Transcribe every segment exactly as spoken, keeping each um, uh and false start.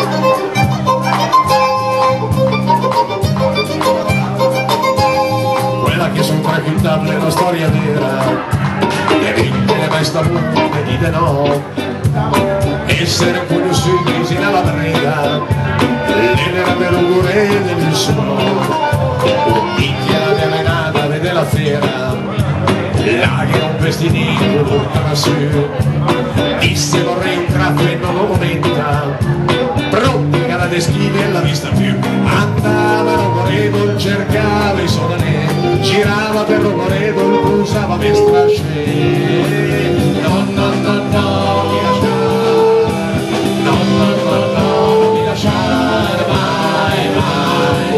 Quella che son raccontabile è una storia vera, le vittime mai stavute di de no, essere conosciuti nella brega, l'era dell'ugure del suono, un picchia avvelenata vede la fiera, là che un vestitino portava su, disse vorrei un caffè e non lo momenta, pronti alla deschina e la vista più, andava Rogoredol, cercava i sodanè, girava per Rogoredol, usava per strasce, no no no no, mi lasciare, no no no no, mi lasciare mai mai.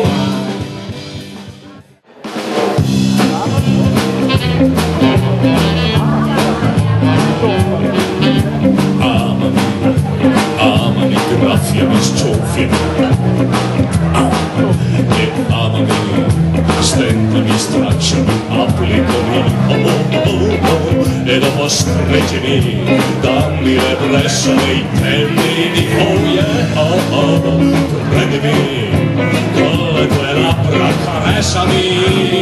Amami, graffiami, scioffiami, ah, e amami, stendami, stracciami, applicami, oh, oh, oh, e dopo stringimi, dammi le bressa dei tendini, oh yeah, oh, oh, prendimi, con le tue labbra caressami,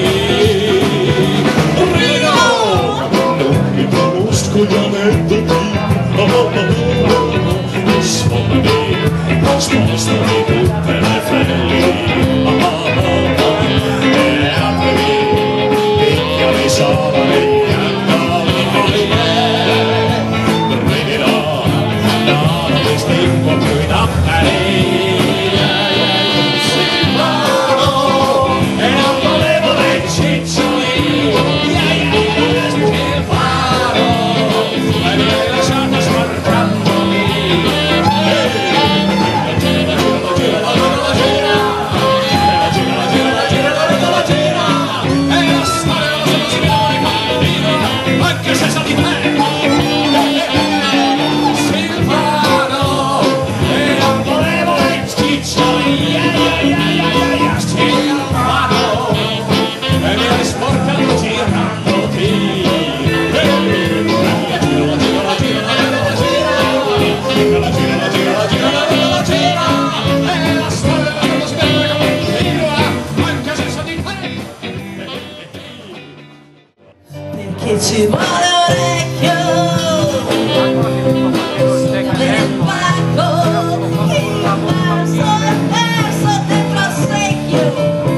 Rino, non mi conosco, gli aneddoti, oh, oh, oh, sfondami, spostami tutte le felli, oh, oh, oh, e aprimi, picchiami sopra negli angoli, oh yeah, brivido, no, non distingo più i dapperi, Silvano, e non volevo dei ciccioli, yeah, yeah, Silvano, e mi hai lasciato smarcandomi. Che ci vuole orecchio nel pacco, il verso è perso dentro al secchio,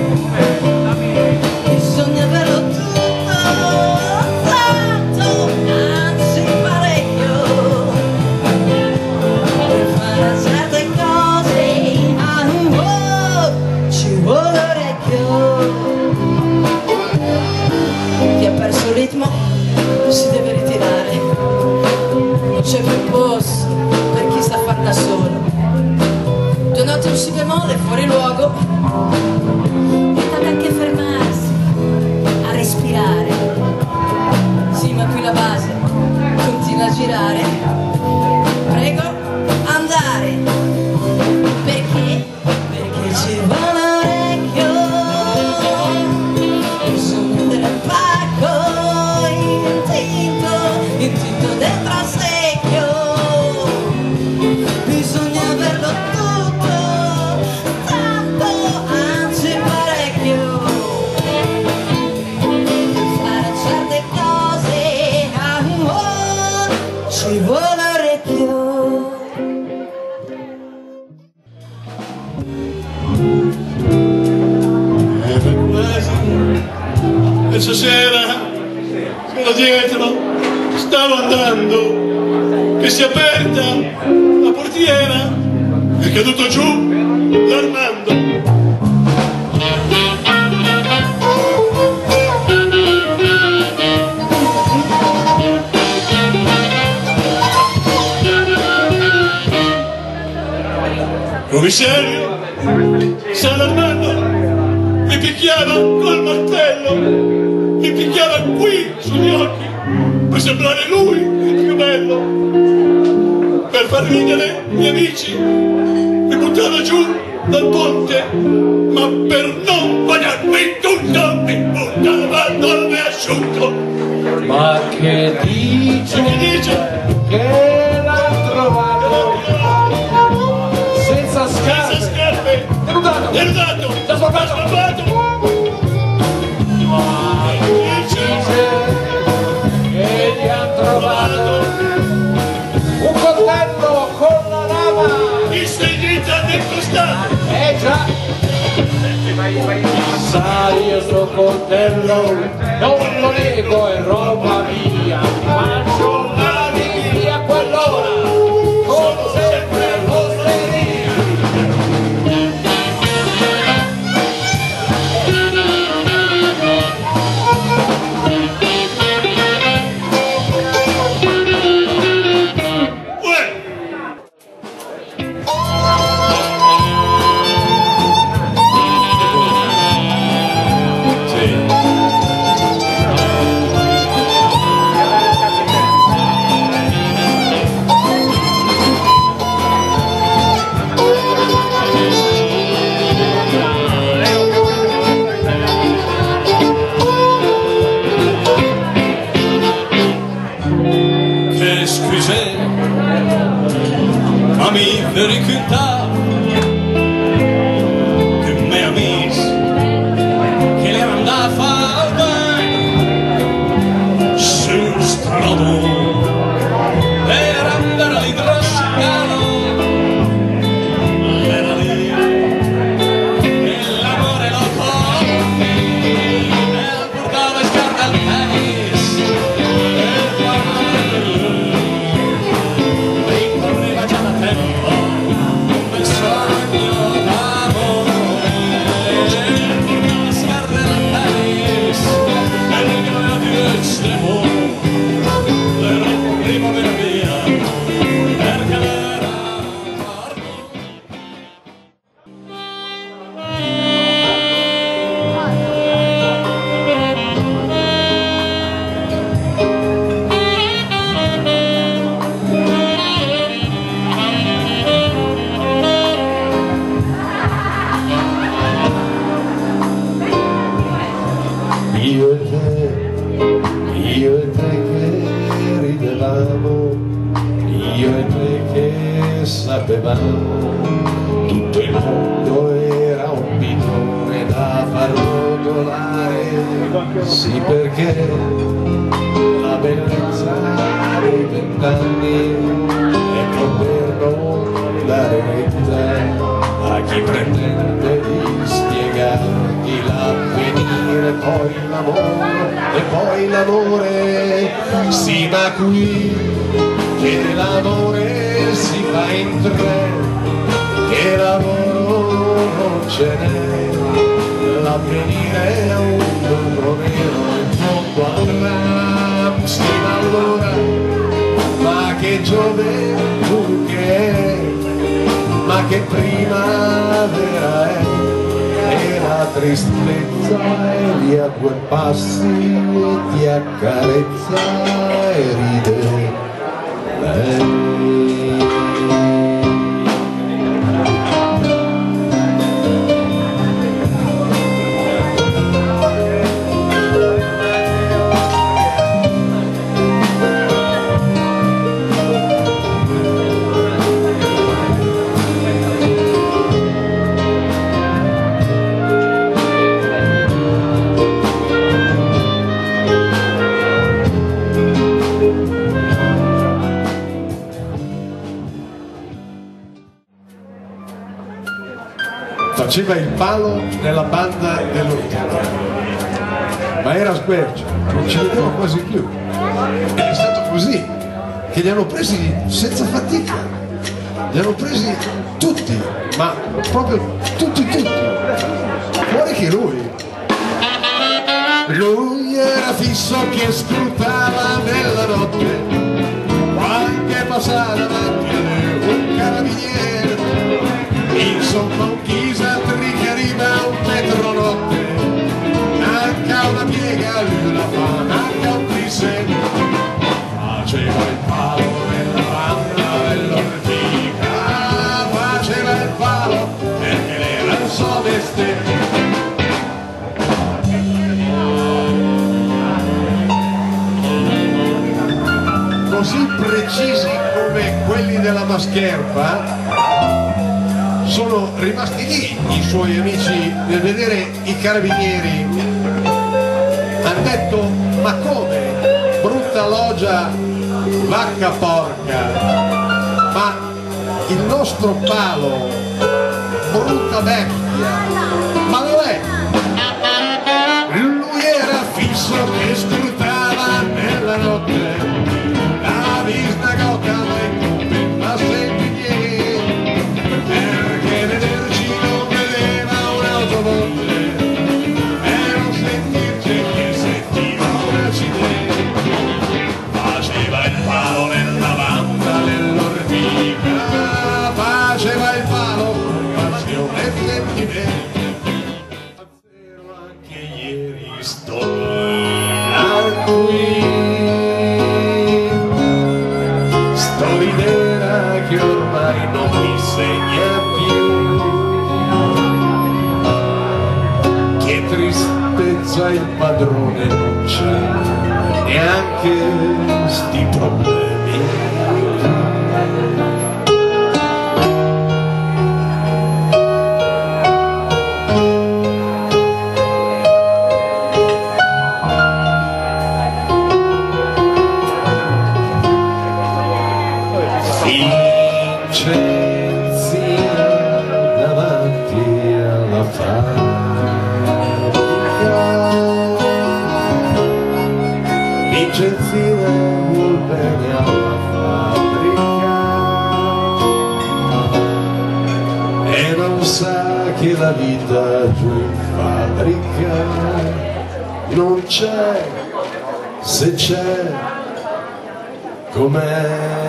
bisogna averlo tutto, tanto, anzi parecchio, per fare certe cose, ah, oh, ci vuole orecchio. Chi ha perso il ritmo si deve ritirare, non c'è più posto per chi sta a far da solo. Due note un si bemolle fuori luogo, e anche fermarsi a respirare. Sì, ma qui la base continua a girare. Prego, andare, perché? Perché ci vuole orecchio, bisogna del pacco intinto, intinto dentro al secchio, bisogna averlo tutto, tanto, anzi parecchio, fare certe cose, ah, oh, ci vuole orecchio. E stasera sono dietro, stavo andando, che si è aperta la portiera, è caduto giù l'Armando. Commissario, San Armando mi picchiava col martello, mi picchiava qui sugli occhi per sembrare lui il più bello, per far ridere i miei amici mi buttava giù dal ponte, ma per non bagnarmi tutto mi buttava nel asciutto. Ma che dice, che dice che l'ha trovato senza Derudato! T'ha sboppato! Sboppato! Che gli han trovato un coltello con la lama. Insegnita del costato! Eh già! Sai, io sto coltello non lo nego, è roba mia, mangio la via a quell'ora come sempre all'osteria. Amis véricuta que mes amis che le andava sul strado per andare all'idroscalo era lì e l'amore lo porta e portava scarpe al tennis e parlava e correva già da tempo un bel sogno d'amore e portava scarpe al tennis e non aveva più estremo era primavera via perché era morto. Io e te, io e te che ridevamo, io e te che sapevamo, tutto il mondo era un bidone da far rotolare, sì perché la bellezza dei vent'anni è per non dare retta a chi pretende di spiegarti l'avvenire, poi l'amore e poi l'amore, sì ma qui che l'amore si fa in tre, che lavoro non ce n'è, l'avvenire è un numero nero in fondo al Ramstein allora, ma che gioventù che è, ma che primavera è, e la tristezza e via due passi e ti accarezza e ride lei. Faceva il palo nella banda dell'Ortica, ma era squercio, non ci vedeva quasi più. Ed è stato così che li hanno presi senza fatica, li hanno presi tutti, ma proprio tutti tutti, fuori che lui. Lui era fisso che scrutava nella notte, qualche passata davanti a lui un carabiniere, insomma un chisatri che arriva un metro notte, manca una piega, lui la fa, manca un trisse, faceva il palo nella banda dell'Ortica, faceva il palo perché l'era il suo mestiere. Così precisi come quelli della Mascherpa, sono rimasti lì i suoi amici nel vedere i carabinieri, hanno detto: ma come? Brutta logia, vacca porca, ma il nostro palo, brutta bestia, ma dov'è? Lui era fisso che scrutava nella notte la vista gota mai come ma sentire, perché vederci non vedeva un'automobile e non sentirci che sentiva una città. Faceva il palo nella banda dell'ortica, faceva il palo con passione e sentimento. Anche ieri sto qui, sto l'idea che ormai non mi segna più. Che tristezza, il padrone non c'è, neanche sti problemi. Davanti alla fabbrica, Vincenzina vuol bene alla fabbrica e non sa che la vita giù in fabbrica non c'è, se c'è com'è.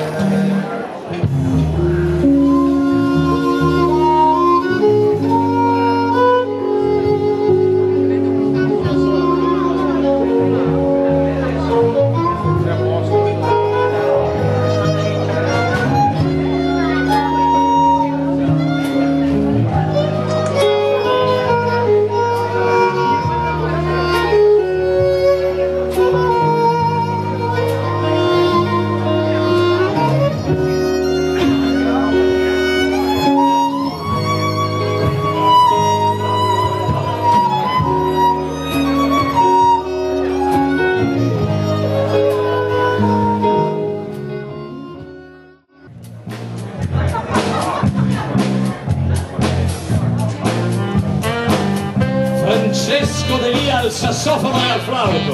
Francesco Delia al sassofono e al flauto,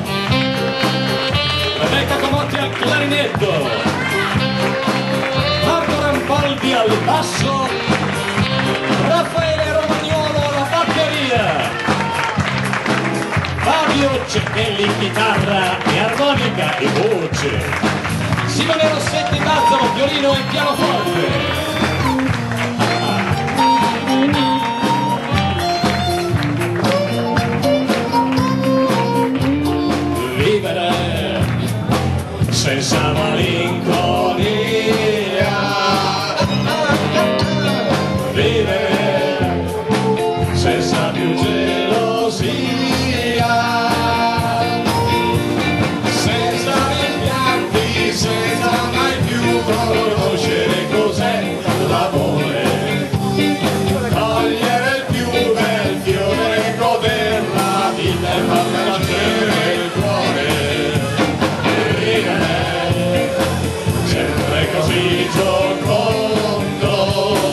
Rebecca Comotti al clarinetto, Marco Rampaldi al basso, Raffaele Romagnolo alla batteria, Fabio Cecchelli chitarra e armonica e voce, Simone Rossetti basso, violino e pianoforte. Senza malinconia, vivere senza più gelosia, senza rimpianti, senza mai più conoscere cos'è l'amore, togliere il più bel fiore, goder la vita e farla nascere il cuore. Sempre così giocondo,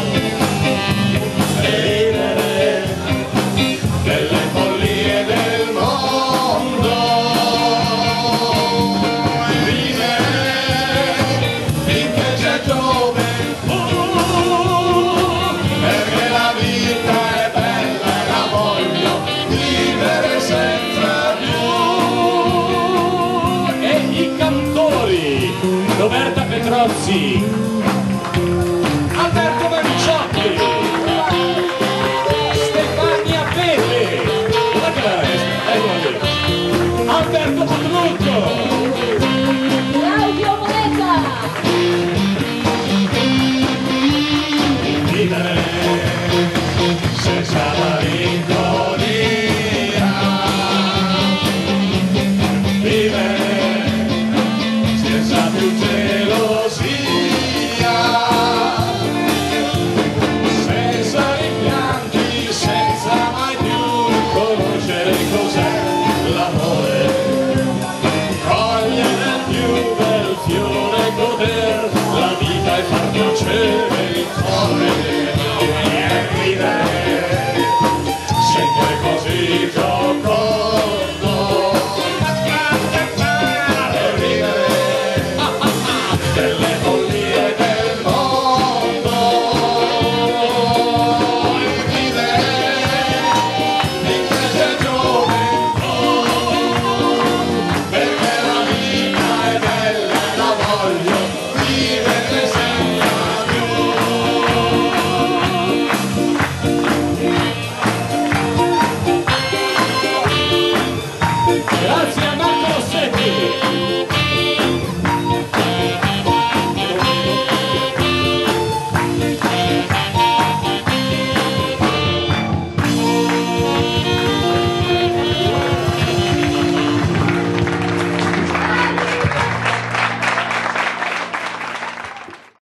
ridere delle follie del mondo, vivere finché c'è gioventù, perché la vita è bella e la voglio vivere sempre più. E i cantori Roberta Petrozzi,